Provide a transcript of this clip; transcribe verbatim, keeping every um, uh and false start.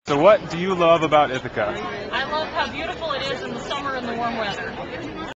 So what do you love about Ithaca? I love how beautiful it is in the summer and the warm weather.